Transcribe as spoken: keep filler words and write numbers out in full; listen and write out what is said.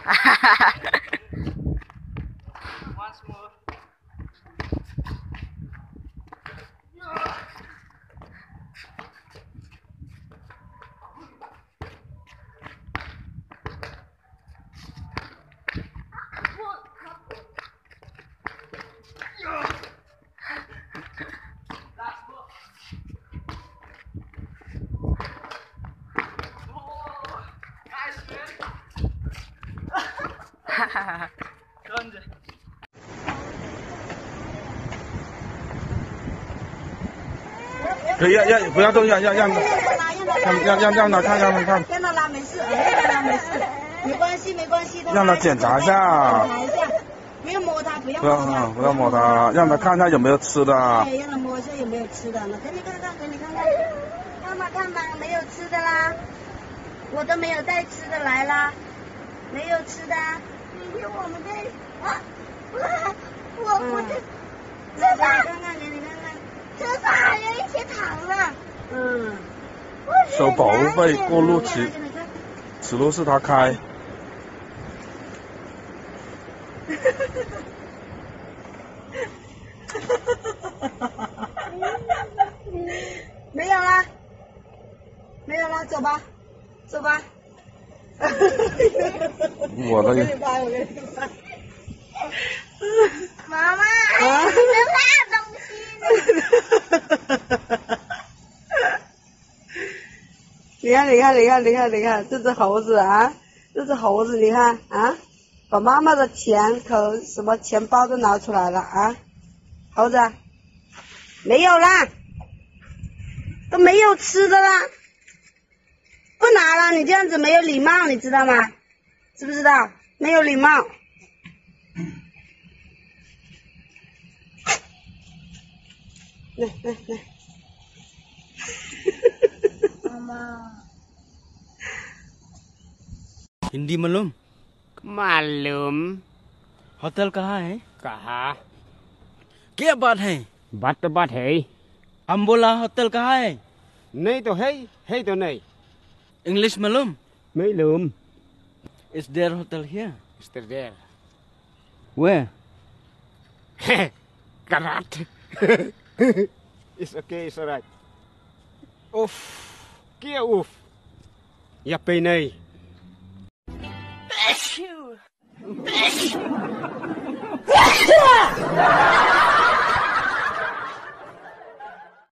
Once more. Con gì? 可以让让不要动，让让让让让让让他看让他看。 让他拉没事，让他拉没事，没关系没关系。 让他检查一下。 检查一下，不要摸他，不要不要摸他， 不要摸他，让他看看有没有吃的。 对，让他摸一下有没有吃的。那给你看看，给你看看，看吧看吧，没有吃的啦，我都没有带吃的来啦，没有吃的。明天我们再啊，我我我的车上，看看给你看看，车上还有一些糖呢。嗯。 收保护费过路期，此路是他开。 没有啦，没有啦，走吧，走吧。 我的。 我给你拍，我给你拍。 妈妈，你的烂东西。 你看，你看，你看，你看，你看，这只猴子啊，这只猴子，你看啊，把妈妈的钱口什么钱包都拿出来了啊，猴子，没有啦，都没有吃的啦，不拿了，你这样子没有礼貌，你知道吗？知不知道？没有礼貌。来来来。 हिंदी मालूम? मालूम। होटल कहाँ है? कहाँ? क्या बात है? बात तो बात है। हम बोला होटल कहाँ है? नहीं तो है, है तो नहीं। इंग्लिश मालूम? मालूम। Is there hotel here? Is there there? Where? Karat. It's okay, it's alright. Uff. Kia uff. Yappy này. Bless you. Bless you.